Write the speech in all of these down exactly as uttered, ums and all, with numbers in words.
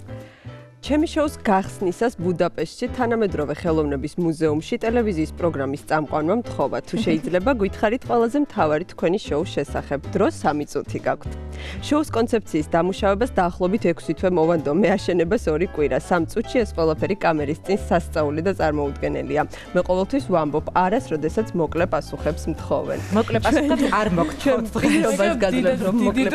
ჩემი შოუს გახსნისას ბუდაპეშტში თანამედროვე ხელოვნების მუზეუმში ტელევიზიის პროგრამის წამყვანმა მთხოვა. თუ შეიძლება გითხარით ყველაზე მთავარი თქვენი შოუს შესახებ. დრო სამი წუთი გაქვთ. შოუს კონცეფციის დამუშავებას დაახლოებით ექვსი თვე მოვანდო. მე აშენებას ორი კვირა. სამ წუთში ეს ყველაფერი კამერის წინ სასწაული და წარმოუდგენელია. მე ყოველთვის ვამბობ არას, როდესაც მოკლე პასუხებს მთხოვენ. მოკლე პასუხებს არ მოგთხოვთ. დღეობას გაძლევთ რომ მოკლე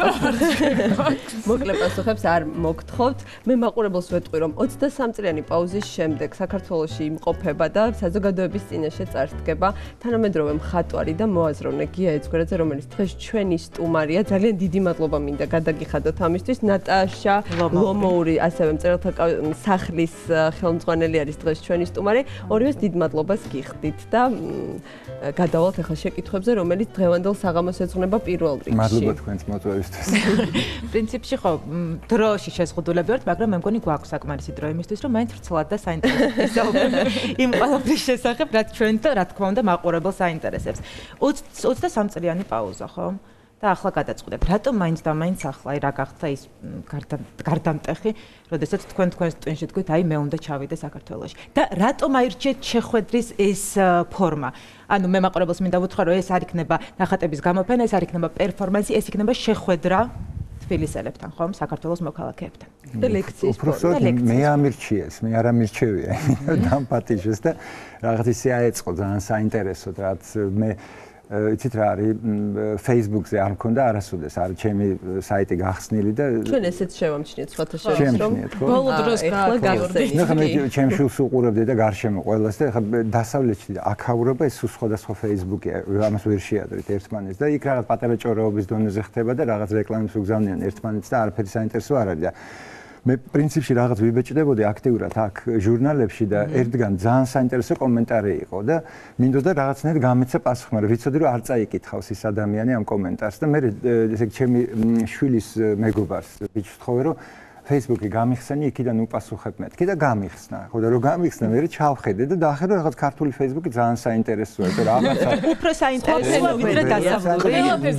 პასუხებს მოკლე პასუხებს არ მოგთხოვთ. მე მაყურებელს ვეტყვი რომ ოცდასამ წლიანი პაუზის შემდეგ საქართველოში იმყოფება და საზოგადოების წინაშე წარსდგება თანამედროვე მხატვარი და მოაზროვნე გია ეძგვერაძე, რომელიც დღეს ჩვენი სტუმარია. ძალიან დიდი მადლობა მინდა გადაგიხადოთ ამისთვის. ნატაშა ლომოური, ასევე მწერალთა სახლის ხელმძღვანელი არის დღეს ჩვენი სტუმარი. ორივეს დიდ მადლობას გიხდით და გადავალთ ახლა შეკითხვებზე, რომელიც დღევანდელ საღამოს ეძღვნება პირველ რიგში. მადლობა თქვენს მოწვევისთვის. პრინციპში ხო დროში შეზღუდულები ვართ, მაგრამ მე მგონი გვაქვს საკმარისი დრო იმისთვის, რომ მაინც ვრცლად და საინტერესოდ ვისაუბროთ იმ ყველაფრის შესახებ, რაც ჩვენ და რა თქმა უნდა მაყურებელს აინტერესებს. ოცდასამ წლიანი პაუზა, ხო? და ახლა გადაწყვეტეთ, რატომ მაინც და მაინც ახლა, აი რა გახდა ის გარდამტეხი, როდესაც თქვენ თქვენს ტვინში თქვით, აი მე უნდა ჩავიდე საქართველოში. და რატომ აირჩიეთ შეხვედრის ეს ფორმა? ანუ მე მაყურებელს მინდა ვუთხრა, რომ ეს არ იქნება ნახატების გამოფენა, ეს არ იქნება პერფორმანსი, ეს იქნება შეხვედრა თბილისელებთან, ხომ, საქართველოს მოქალაქეებთან. და ლექციის ფორმა. მე ამირჩიეს, მე არ ამირჩევია, დამპატიჟეს და რაღაც ისე აეწყო ძალიან საინტერესოდ, რაც მე იცით რა არის Facebook-ზე არ მქონდა არასოდეს, არ ჩემი საიტი გახსნილი და ჩვენ ესეც შევამჩნიეთ სხვათა შორის რომ ბოლო დროს გახსნით. ნახე მე ჩემ შულს უყურებდი და გარშემო ყველას და ხა დასავლეთში აქაურობა ეს სხვადასხვა Facebook-ია, ამას ვერ შეადრეთ ერთმანეთს და იქ რაღაც პატარა ჭორაობის დონეზე ხდება და რაღაც რეკლამებს უგზავნიან ერთმანეთს და არაფერი საინტერესო არ არის და მე პრინციპში რაღაც ვიბეჭდებოდი აქტიურად აქ ჟურნალებში და ერთგან ძალიან საინტერესო კომენტარი იყო და მინდოდა რაღაცნაირად გამეცა პასუხი, მაგრამ ვიცოდი რომ არ წაიკითხავს ის ადამიანი ამ კომენტარს და მე ესე ჩემი შვილის მეგობარს ბიჭს ვთხოვე რომ Facebook-ი გამიხსენი, იქიდან უპასუხებ მეთქი და გამიხსნა. ხო და რომ გამიხსნა, მე ჩავხედე და დაახერხე რაღაც ქართული Facebook-ი ძალიან საინტერესოა და რაღაცა. უფრო საინტერესოა ვიდრე დასავლური.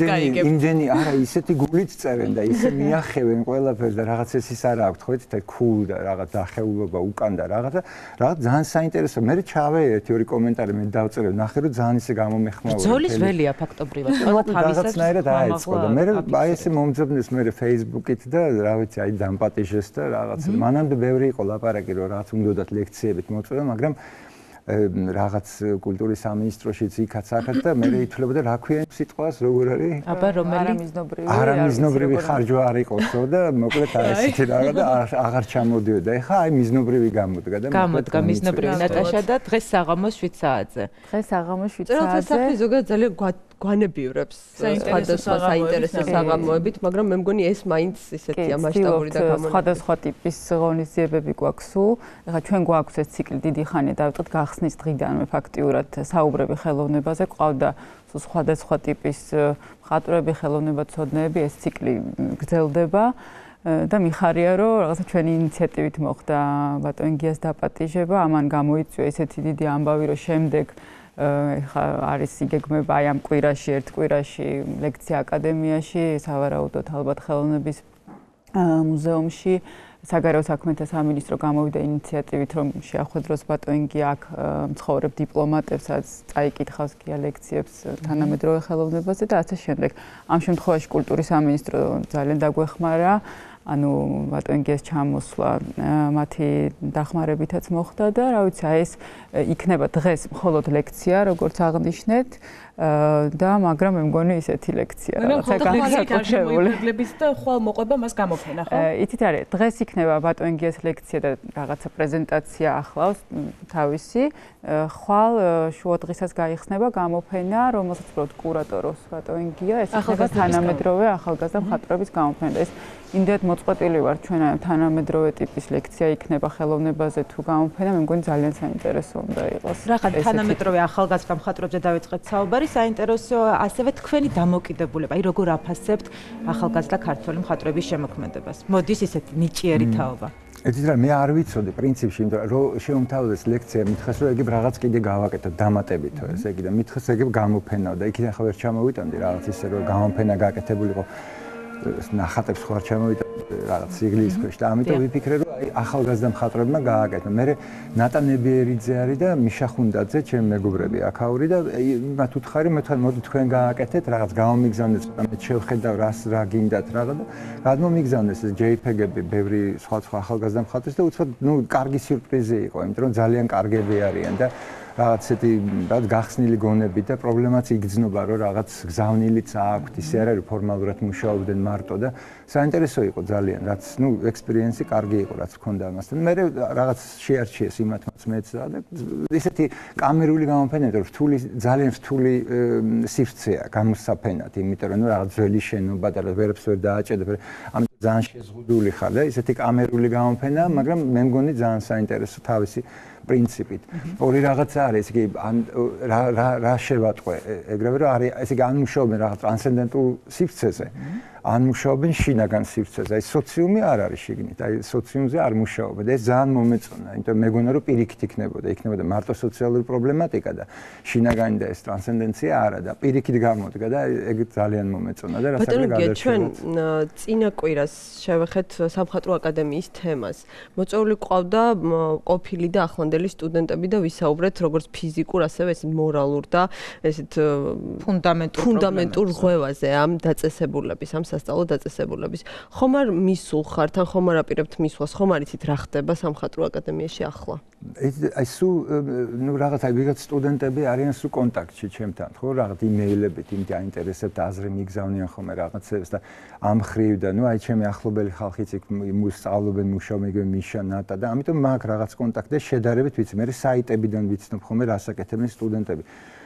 იმდენი არა ისეთი გულით წერენ და ისე მიახევენ ყველაფერს და რაღაც ეს ის არა აქვთ, ხო იცით, cool და რაღაც დახეულობა უკან და რაღაცა. რაღაც ძალიან საინტერესოა. მე ჩავე ერთი ორი კომენტარი მე დავწერე, ნახე რომ ძალიან ისე გამომეხმაურე. ბრძოლის ველია ფაქტობრივად. ყველა თავისებს რაღაცნაირად აეწყო და მე აი ესე მომძებნეს მე Facebook-ით და რა ვიცი, აი დამპატი და რაღაც მანამდე ბევრი იყო ლაპარაკი რომ რაღაც უნდათ ლექციებით მოწვევა, მაგრამ რაღაც კულტურის სამინისტროშიც იქაც ახეთ და მე ითვლებოდა რა ქვია სიტყვას როგორ არის? აბა რომელი არამიზნობრივი არამიზნობრივი ხარჯვა არ იყოსო და მოკლედ აი ესეთი რაღაც და აღარ ჩამოდიოდა. ეხა აი მიზნობრივი გამოდგა და გამოდგა მიზნობრივი ნატაშა და დღეს საღამოს შვიდ საათზე. დღეს საღამოს შვიდ საათზე. საათზე. სახლის ზოგადად ძალიან გვანებივრებს სხვადასხვა საინტერესო საღამოებით, მაგრამ მე მგონი ეს მაინც ისეთია მასშტაბური და გამონაკლისი. სხვადასხვა ტიპის ღონისძიებები გვაქვს სულ. ეხლა ჩვენ გვაქვს ეს ციკლი დიდი ხანია დავიწყეთ გახსნის დღიდანვე ფაქტიურად საუბრები ხელოვნებაზე, ყავდა სხვადასხვა ტიპის მხატვრები, ხელოვნებაცოდნეები, ეს ციკლი გრძელდება. და მიხარია რომ რაღაცა ჩვენი ინიციატივით მოხდა ბატონ გიას დაპატიჟება, ამან გამოიწვია ესეთი დიდი ამბავი რომ შემდეგ ეხა არის იგეგმება აი ამ კვირაში, ერთ კვირაში ლექცია აკადემიაში, სავარაუდოდ ალბათ ხელოვნების მუზეუმში. საგარეო საქმეთა სამინისტრო გამოვიდა ინიციატივით, რომ შეახვედროს ბატონ გია აქ მცხოვრებ დიპლომატებსაც წაიკითხავს გია ლექციებს თანამედროვე ხელოვნებაზე და ასე შემდეგ. ამ შემთხვევაში კულტურის სამინისტრო ძალიან დაგვეხმარა. ანუ ბატონ გიას ჩამოსვლა მათი დახმარებითაც მოხდა და რა ვიცი, აი ეს იქნება დღეს მხოლოდ ლექცია, როგორც აღნიშნეთ და მაგრამ მე მგონი ისეთი ლექცია რაღაცა განსაკუთრებული. და ხვალ მოყვება მას გამოფენა, ხო? იცით არის, დღეს იქნება ბატონ გიას ლექცია და რაღაცა პრეზენტაცია ახლავს თავისი. ხვალ შუადღისას გაიხსნება გამოფენა, რომელსაც უბრალოდ კურატორობს ბატონ გია, ეს იქნება თანამედროვე ახალგაზრდა მხატვრების გამოფენა. ეს იმდენად მოწყვეტილი ვარ ჩვენ თანამედროვე ტიპის ლექცია იქნება ხელოვნებაზე თუ გამოფენა, მე მგონი ძალიან საინტერესო უნდა იყოს. რაღაც თანამედროვე ახალგაზრდა მხატვრებზე დავიწყეთ საუბარი, საინტერესო ასევე თქვენი დამოკიდებულება, აი როგორ აფასებთ ახალგაზრდა ქართველი მხატვრების შემოქმედებას. მოდის ისეთი ნიჭიერი თაობა. იცით რა, მე არ ვიცოდი პრინციპში, იმიტომ რომ შემოთავაზეს ლექცია, მითხეს რომ ეგებ რაღაც კიდე გავაკეთო დამატებითო ესე იგი და მითხეს ეგებ გამოფენაო და იქიდან ხა ვერ ჩამოვიტანდი რაღაც ისე რომ გამოფენა გაკეთებულიყო. ნახატებს ხوار ჩამოვიდა რაღაც სიგლის ქვეშ და ამიტომ ვიფიქრე რომ აი ახალგაზრდა მხატვრებმა გააკეთო. მე ნატანებიერიძე არის და მიშა ხუნდაძე ჩემი მეგობრები აქაური და მათ უთხარი მე თან მოდი თქვენ გააკეთეთ რაღაც გამომიგზავნეთ და მე შევხედავ რას რა გინდათ რაღაც და გადმომიგზავნეს ეს ჯეი პი ჯი-ები ბევრი სხვა სხვა ახალგაზრდა მხატვრის და უცბად ნუ კარგი სიურპრიზი იყო იმიტომ რომ ძალიან კარგები არიან და რაღაც ესეთი რაღაც გახსნილი გონები და პრობლემაც იგრძნობა რომ რაღაც გზავნილიც აქვთ ისე არ არის ფორმალურად მუშაობდნენ მარტო და საინტერესო იყო ძალიან რაც ნუ ექსპერიენსი კარგი იყო რაც მქონდა ამასთან მე რაღაც შეარჩიეს იმათმაც მეც და ესეთი კამერული გამოფენა რომ რთული ძალიან რთული სივრცეა გამოსაფენად იმიტომ რომ ნუ რაღაც ძველი შენობა და ვერაფერს ვერ დააჭედებ ამიტომ ძალიან შეზღუდული ხარ და ესეთი კამერული გამოფენა მაგრამ მე მგონი ძალიან საინტერესო თავისი პრინციპით. ორი რაღაცა არის, ესე იგი რა რა რა შევატყვე, ეგრევე რომ არის, ესე იგი ან მუშაობენ რაღაც ტრანსცენდენტულ სივრცეზე, ან მუშაობენ შინაგან სივრცეზე. აი სოციუმი არ არის შიგნით, აი სოციუმზე არ მუშაობენ და ეს ძალიან მომეწონა, იმიტომ რომ მეგონა რომ პირიქით იქნებოდა, იქნებოდა მარტო სოციალური პრობლემატიკა და შინაგანი და ეს ტრანსცენდენცია არა და პირიქით გამოდგა და ეგ ძალიან მომეწონა და რასაც გადაგეთ ჩვენ წინა კვირას შევეხეთ სამხატვრო აკადემიის თემას. მოწვეული ყავდა ყოფილი და ახლანდელი სტუდენტები და ვისაუბრეთ როგორც ფიზიკურ, ასევე ეს მორალურ და ესეთ ფუნდამენტურ ფუნდამენტურ ღვევაზე ამ დაწესებულების, ამ სასწავლო დაწესებულების. ხომ არ მისულ ხართ, ან ხომ არ აპირებთ მისვლას, ხომ არ იცით რა ხდება სამხატვრო აკადემიაში ახლა? აი სულ ნუ რაღაც აი ვიღაც სტუდენტები არიან სულ კონტაქტში ჩემთან, ხო, რაღაც იმეილებით, იმით აინტერესებთ აზრი მიგზავნიან ხოლმე რაღაცებს და ამ ხრივ და ნუ აი ჩემი ახლობელი ხალხიც იქ მოსწავლობენ, მუშაობენ, იგივე მიშა, ნატა და ამიტომ მაქვს რაღაც კონტაქტი შედარებით ვიცი, მე საიტებიდან ვიცნობ ხოლმე რას აკეთებენ სტუდენტები.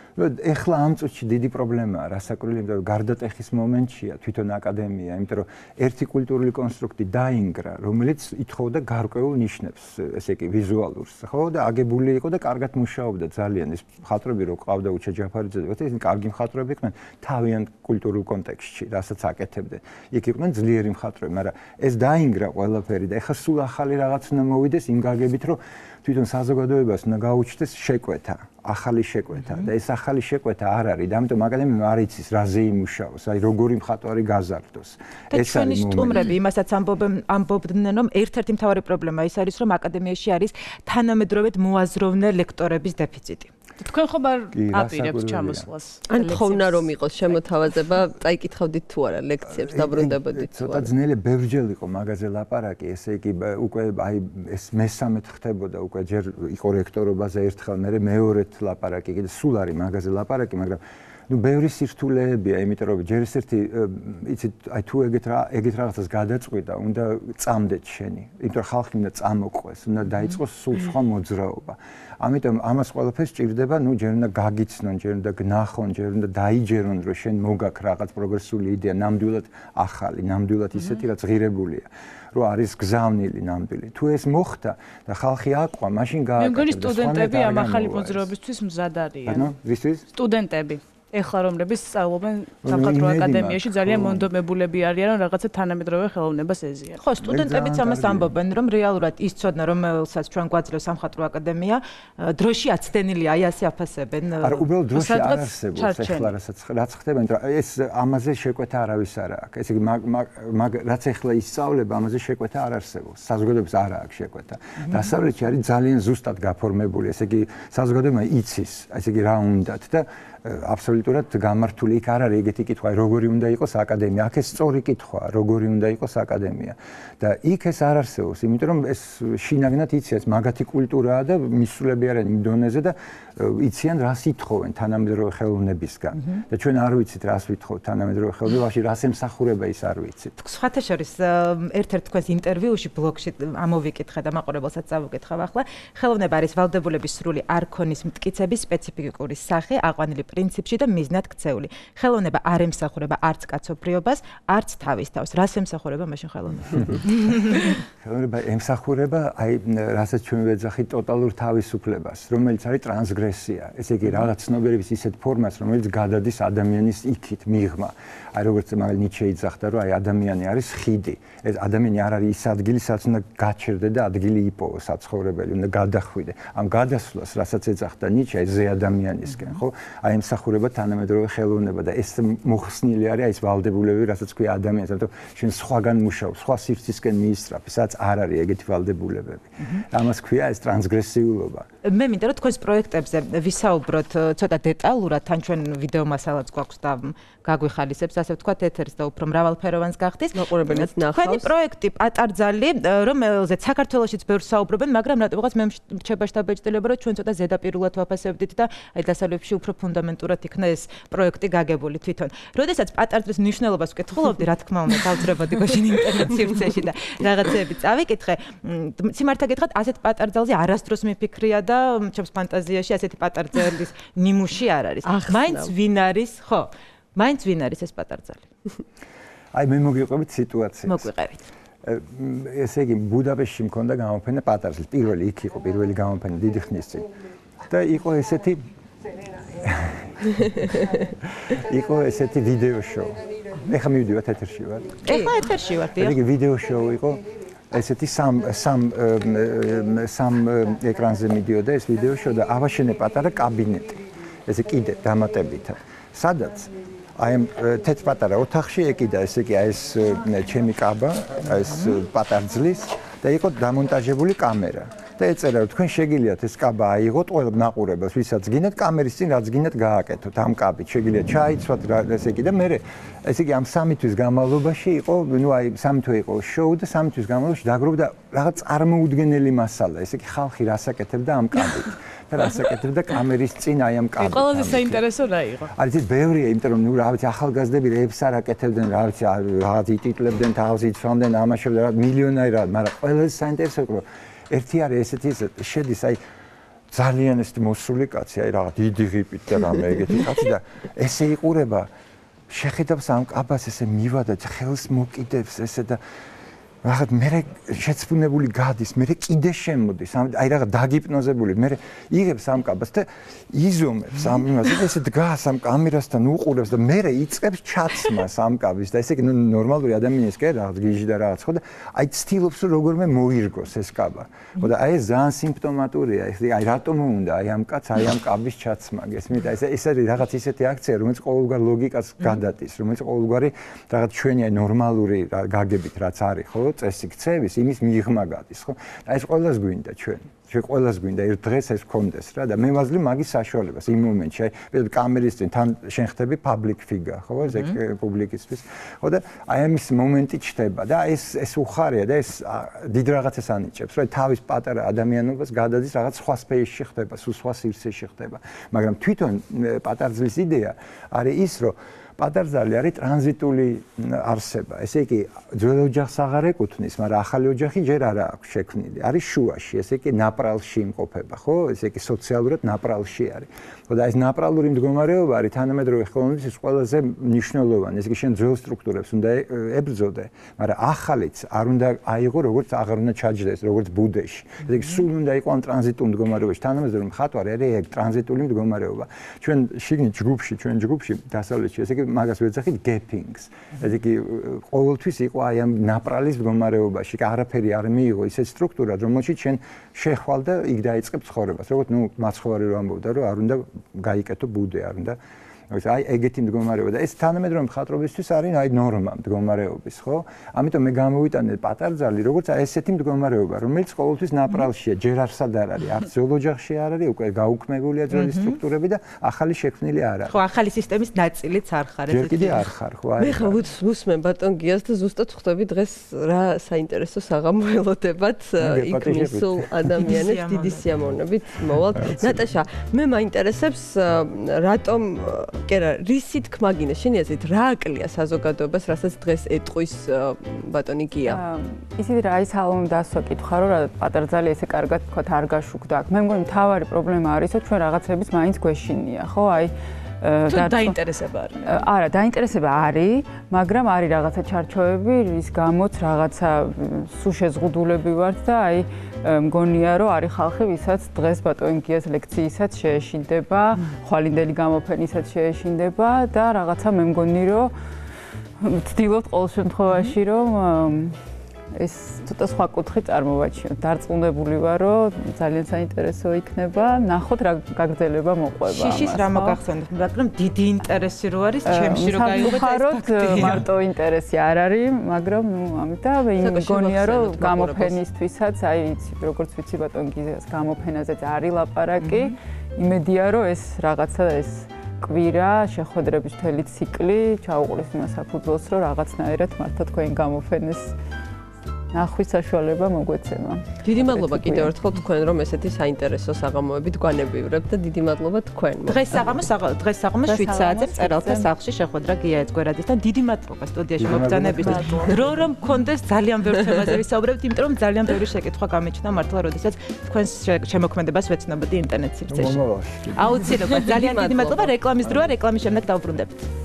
ეხლა ამ წუთში დიდი პრობლემაა რასაკვირველი, იმიტომ რომ გარდატეხის მომენტშია თვითონ აკადემია, იმიტომ რომ ერთი კულტურული კონსტრუქტი დაინგრა, რომელიც ითხოვდა გარკვეულ ნიშნებს, ესე იგი ვიზუალურს, ხო და აგებული იყო და კარგად მუშაობდა ძალიან. ეს მხატვრები რო ყავდა უჩა ჯაფარიძე, ისინი კარგი მხატვრები იყვნენ თავიანთ კულტურულ კონტექსტში, რასაც აკეთებდნენ. იქ იყვნენ ძლიერი მხატვრები, მაგრამ ეს დაინგრა ყველაფერი და ეხლა სულ ახალი რაღაც უნდა მოვიდეს იმ გაგებით, რომ თვითონ საზოგადოებას უნდა გაუჩნდეს შეკვეთა, ახალი შეკვეთა და ეს ახალი შეკვეთა არ არის და ამიტომ აკადემიამ არ იცის რაზე იმუშაოს, აი როგორი მხატვარი გაზარდოს. ეს არის სტუმრები იმასაც ამბობენ ამბობდნენ რომ ერთ-ერთი მთავარი პრობლემა ის არის რომ აკადემიაში არის თანამედროვედ მოაზროვნე ლექტორების დეფიციტი. თქვენ ხომ არ აპირებთ ჩამოსვლას? ან თხოვნა რომ იყოს შემოთავაზება, წაიკითხავდით თუ არა ლექციებს, დაბრუნდებოდით თუ არა? ცოტა ძნელი ბევრჯერ იყო მაგაზე ლაპარაკი, ესე იგი უკვე აი ეს მესამედ ხდებოდა, უკვე ჯერ იყო რექტორობაზე ერთხელ, მე მეორედ ლაპარაკი, კიდე სულ არის მაგაზე ლაპარაკი, მაგრამ ნუ ბევრი სირთულეებია, იმიტომ რომ ჯერ ერთი იცით, აი თუ ეგეთ რა ეგეთ რაღაცას გადაწყვიტა, უნდა წამდეთ შენი, იმიტომ რომ ხალხი უნდა წამოყვეს, უნდა დაიწყოს სულ სხვა მოძრაობა. ამიტომ ამას ყველაფერს ჭირდება, ნუ ჯერ უნდა გაგიცნონ, ჯერ უნდა გნახონ, ჯერ უნდა დაიჯერონ, რომ შენ მოგაქვს რაღაც პროგრესული იდეა, ნამდვილად ახალი, ნამდვილად ისეთი, რაც ღირებულია. რო არის გზავნილი ნამდვილი. თუ ეს მოხდა და ხალხი აყვა, მაშინ გააკეთა. მე მგონი სტუდენტები ამ ახალი მოძრაობისთვის მზად არიან. ანუ ვისთვის? სტუდენტები. ეხლა რომლებიც სწავლობენ სამხატვრო აკადემიაში ძალიან მონდომებულები არიან რომ რაღაცა თანამედროვე ხელოვნებას ეზიარონ. ხო, სტუდენტებიც ამას ამბობენ, რომ რეალურად ის ცოდნა, რომელსაც ჩვენ გვაძლევს სამხატვრო აკადემია, დროში აცდენილია, აი ასე აფასებენ. არა, უბრალოდ დროში არ არსებობს ეხლა რასაც რაც ხდება, იმიტომ რომ ეს ამაზე შეკვეთა არავის არ აქვს. ესე იგი მაგ რაც ეხლა ისწავლება, ამაზე შეკვეთა არ არსებობს. საზოგადოებას არ აქვს შეკვეთა. დასავლეთში არის ძალიან ზუსტად გაფორმებული, ესე იგი საზოგადოება იცის, ესე იგი რა უნდათ და აბსოლუტურად გამართული იქ არ არის ეგეთი კითხვა, როგორი უნდა იყოს აკადემია. აქ ეს სწორი კითხვაა, როგორი უნდა იყოს აკადემია. და იქ ეს არ არსებობს, იმიტომ რომ ეს შინაგანად იციან, მაგათი კულტურაა და მისულები არიან იმ დონეზე და იციან რას ითხოვენ თანამედროვე ხელოვნებისგან. და ჩვენ არ ვიცით რას ვითხოვთ თანამედროვე ხელოვნებაში, რას ემსახურება ის არ ვიცით. სხვათა შორის ერთ-ერთ თქვენს ინტერვიუში ბლოგში ამოვიკითხე და მაყურებელსაც წავუკითხავ ახლა, ხელოვნება არის ვალდებულების სრული არქონის მტკიცების სპეციფიკური სახე, აყვანილი პრინციპში და მიზნად ქცეული. ხელოვნება არ ემსახურება არც კაცობრიობას, არც თავის თავს. რას ემსახურება მაშინ ხელოვნება? ხელოვნება ემსახურება, აი, რასაც ჩვენ ვეძახით ტოტალურ თავისუფლებას, რომელიც არის ტრანსგრესია. ესე იგი, რაღაც ცნობიერების ისეთ ფორმას, რომელიც გადადის ადამიანის იქით, მიღმა. აი, როგორც მაგალითად ნიჩე იძახდა, რომ აი ადამიანი არის ხიდი. ეს ადამიანი არ არის ის ადგილი, სადაც უნდა გაჩერდე და ადგილი იპოვო საცხოვრებელი, უნდა გადახვიდე. ამ გადასვლას, რასაც ეძახდა ნიჩე, ზე ადამიანისკენ, ხო? აი, დაემსახურება თანამედროვე ხელოვნება და ეს მოხსნილი არის ეს ვალდებულებები, რასაც ქვია ადამიანს, ანუ ჩვენ სხვაგან მუშაობ, სხვა სივრცისკენ მიისწრაფი, სადაც არ არის ეგეთი ვალდებულებები. ამას ქვია ეს ტრანსგრესიულობა. მე მინდა რომ თქვენს პროექტებზე ვისაუბროთ ცოტა დეტალურად, თან ჩვენ ვიდეო მასალაც გვაქვს და გაგვიხალისებს, ასე ვთქვათ, ეთერს და უფრო მრავალფეროვანს გახდის. მაყურებელიც ნახავს. თქვენი პროექტი პატარძალი, რომელზეც საქართველოშიც ბევრს საუბრობენ, მაგრამ რატომღაც მე რჩება შთაბეჭდილება, რომ ჩვენ ცოტა ზედაპირულად ვაფასებდით და აი დასავლეთში უფრო ფუნდამენტურად იქნა ეს პროექტი გაგებული თვითონ. როდესაც პატარძლის მნიშვნელობას ვკითხულობდი, რა თქმა უნდა, დავძრებოდი გოშინ ინტერნეტ სივრცეში და რაღაცეები წავიკითხე. სიმართლე გითხრათ, ასეთ პატარძალზე არასდროს მიფიქრია და ჩემს ფანტაზიაში ასეთი პატარძალის ნიმუში არ არის. მაინც ვინ არის, ხო? მაინც ვინ არის ეს პატარძალი? აი მე მოგიყვებით სიტუაციას. მოგვიყევით. ესე იგი ბუდაპეშტში მქონდა გამოფენა პატარძლის, პირველი იქ იყო, პირველი გამოფენა დიდი ხნის წინ. და იყო ესეთი იყო ესეთი ვიდეო შოუ. ეხლა მივიდივართ ეთერში ვარ. ეხლა ეთერში ვარ, დიახ. იგი ვიდეო შოუ იყო. ესეთი სამ სამ სამ ეკრანზე მიდიოდა ეს ვიდეო შოუ და ავაშენე პატარა კაბინეტი. ესე კიდე დამატებითად. სადაც აი ამ თეთრ პატარა ოთახში ეკიდა ესე იგი აი ეს ჩემი კაბა, ეს პატარძლის და იყო დამონტაჟებული კამერა. და ეწერა რომ თქვენ შეგიძლიათ ეს კაბა აიღოთ ყველა ნაყურებელს, ვისაც გინდათ კამერის წინ რაც გინდათ გააკეთოთ ამ კაბით, შეგიძლიათ ჩაიცვათ ესე იგი და მე ესე იგი ამ სამი თვის განმავლობაში იყო, ნუ აი სამი თვე იყო შოუ და სამი თვის განმავლობაში დაგროვდა რაღაც წარმოუდგენელი მასალა, ესე იგი ხალხი რასაკეთებდა ამ კაბით. და რასაკეთებდა კამერის წინ აი ამ კაბით. ყველაზე საინტერესო რა იყო? არის ის ბევრია, იმიტომ რომ ნუ რა ვიცი ახალგაზრდები რეებს არ აკეთებდნენ, რა ვიცი რაღაც იტიტლებდნენ თავს, იცვამდნენ, ამაშობდნენ რა მილიონერად, მაგრამ ყველაზე საინტერესო იყო ერთი არის ესეთი შედის აი ძალიან ეს მოსული კაცი, აი რაღაც დიდი ღიპით და რამე ეგეთი კაცი და ესე იყურება შეხედავს ამ კაბას ესე მივადა ხელს მოკიდებს ესე და რაღაც მე შეცფუნებული გადის, მე კიდე შემოდის, აი რაღაც დაგიპნოზებული, მე იღებს ამ კაბას და იზომებს ამ იმას და ესე დგას ამ კამერასთან უყურებს და მე იწყებს ჩაცმას ამ კაბის და ესე იგი ნორმალური ადამიანის კი რაღაც გიჟი და რაღაც ხო და აი ცდილობს რომ როგორმე მოირგოს ეს კაბა. ხო და აი ეს ძალიან სიმპტომატურია, ესე აი რატომ უნდა აი ამ კაც აი ამ კაბის ჩაცმა გესმით? აი ეს ეს არის რაღაც ისეთი აქცია, რომელიც ყოველგვარ ლოგიკას გადადის, რომელიც ყოველგვარი რაღაც ჩვენი აი ნორმალური გაგებით რაც არის, ხო? წესი ქცევის იმის მიღმა გადის, ხო? აი ეს ყველას გვინდა ჩვენ. ჩვენ ყველას გვინდა ერთ დღეს ეს გქონდეს რა და მე ვაძლევ მაგის საშუალებას იმ მომენტში, აი პირდაპირ კამერის წინ თან შენ ხდები public figure, ხო? ეს პუბლიკისთვის. ხო და აი ამის მომენტი ჩდება და ეს ეს უხარია და ეს დიდ რაღაცას ანიჭებს, რომ თავის პატარა ადამიანობას გადადის რაღაც სხვა სფეროში ხდება, სულ სხვა სივრცეში ხდება. მაგრამ თვითონ პატარძლის იდეა არის ის, რომ პატარძალი არის ტრანზიტული არსება. ესე იგი, ძველ ოჯახს აღარ ეკუთვნის, მაგრამ ახალი ოჯახი ჯერ არ აქვს შექმნილი. არის შუაში, ესე იგი, ნაპრალში იმყოფება, ხო? ესე იგი, სოციალურად ნაპრალში არის. ხო და ეს ნაპრალური მდგომარეობა არის თანამედროვე ხელოვნების ყველაზე მნიშვნელოვანი. ესე იგი, შენ ძველ სტრუქტურებს უნდა ებრძოდე, მაგრამ ახალიც არ უნდა აიღო, როგორც აღარ უნდა ჩაჯდეს, როგორც ბუდეში. ესე იგი, სულ უნდა იყო ამ ტრანზიტულ მდგომარეობაში. თანამედროვე მხატვარი არის ეგ ტრანზიტული მდგომარეობა. ჩვენ შიგნით ჯგუფში, ჩვენ ჯგუფში დასავლეთში, ესე იგი მაგას ვეძახით gapings. ესე იგი ყოველთვის იყო აი ამ ნაპრალის მდგომარეობაში, არაფერი არ მიიღო ისეთ სტრუქტურად, რომელშიც შენ შეხვალ და იქ დაიწყებ ცხოვრებას. როგორც ნუ მაცხოვარი რო ამბობდა, რომ არ უნდა გაიკეთო ბუდე, არ უნდა აი ეგეთი მდგომარეობა და ეს თანამედროვე მხატვრობისთვის არის აი ნორმა მდგომარეობის, ხო? ამიტომ მე გამოვიტანე პატარძალი, როგორც აი ესეთი მდგომარეობა, რომელიც ყოველთვის ნაპრალშია, ჯერ არსად არ არის, არც ძველ ოჯახში არ არის, უკვე გაუქმებულია ძველი სტრუქტურები და ახალი შექმნილი არ არის. ხო, ახალი სისტემის ნაწილიც არ ხარ ესეთი. ჯერ კიდე არ ხარ, ხო, აი. მე ხა ვუსმენ ბატონ გიას და ზუსტად ხვდები დღეს რა საინტერესო საღამო ელოდებათ იქ მისულ ადამიანებს დიდი სიამოვნებით მოვალთ. ნატაშა, მე მაინტერესებს რატომ კერა რისი თქმა გინდა შენი აზრით რა აკლია საზოგადოებას რასაც დღეს ეტყვის ბატონი გია ისიც რა ის ალბათ დასვა კითხვა რომ რა პატარძალი ესე კარგად თქვა არ გაშუქდა აქ მე მგონი მთავარი პრობლემა არის რომ ჩვენ რაღაცების მაინც გვეშინია ხო აი და დაინტერესება არის. არა, დაინტერესება არის, მაგრამ არის რაღაცა ჩარჩოები, რის გამოც რაღაცა სულ შეზღუდულები ვართ და აი მგონია რომ არის ხალხი, ვისაც დღეს ბატონ გიას ლექციისაც შეეშინდება, ხვალინდელი გამოფენისაც შეეშინდება და რაღაცა მე მგონი რომ ვცდილობთ ყოველ შემთხვევაში რომ ეს ცოტა სხვა კუთხე წარმოვაჩინოთ. დარწმუნებული ვარ, რომ ძალიან საინტერესო იქნება, ნახოთ რა გაგრძელება მოყვება. შიშის რა მოგახსენეთ, მაგრამ დიდი ინტერესი რო არის, ჩემში რო გაიგოთ, მარტო ინტერესი არ არის, მაგრამ ნუ ამით და მეგონია, რომ გამოფენისთვისაც, აი იცი, როგორც ვიცი ბატონ გიზას გამოფენაზეც არის ლაპარაკი, იმედია, რომ ეს რაღაცა ეს კვირა, შეხვედრების მთელი ციკლი ჩაუყრის იმას საფუძველს, რომ რაღაცნაირად მართლა თქვენ გამოფენეს ნახვის საშუალება მოგვეცემა. დიდი მადლობა კიდევ ერთხელ თქვენ, რომ ესეთი საინტერესო საღამოებით გვანებივრებთ და დიდი მადლობა თქვენ. დღეს საღამოს დღეს საღამოს შვიდ საათზე მწერალთა სახლში შეხვედრა გია ეძგვერაძესთან. დიდი მადლობა სტუდიაში მობრძანებისთვის. დრო რომ მქონდეს ძალიან ბევრ თემაზე ვისაუბრებთ, იმიტომ რომ ძალიან ბევრი შეკითხვა გამეჩნდა მართლა, როდესაც თქვენს შემოქმედებას ვეცნობოდი ინტერნეტ სივრცეში. აუცილებლად ძალიან დიდი მადლობა. რეკლამის დროა, რეკლამის შემდეგ დავბრუნდებთ.